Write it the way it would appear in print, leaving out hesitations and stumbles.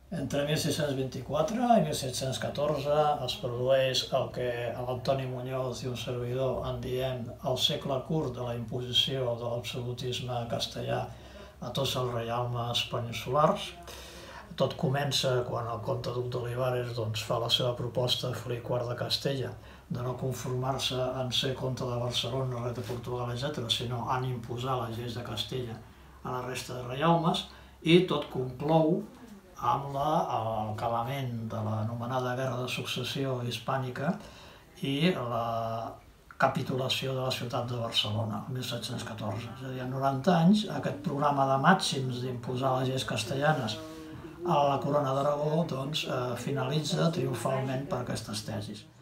Entre 1624 i 1714 es produeix el que l'Antoni Muñoz i un servidor en diem el segle curt de la imposició de l'absolutisme castellà a tots els reialmes peninsulars. Tot comença quan el comte duc d'Olivares fa la seva proposta a Felip IV de Castella de no conformar-se en ser comte de Barcelona, rei de Portugal, etc., sinó en imposar les lleis de Castella a la resta de reialmes, i tot conclou amb l'acabament de l'anomenada Guerra de Successió Hispànica i la capitulació de la ciutat de Barcelona, el 1714. És a dir, en 90 anys, aquest programa de màxims d'imposar les lleis castellanes a la corona d'Aragó finalitza triomfalment per aquestes tesis.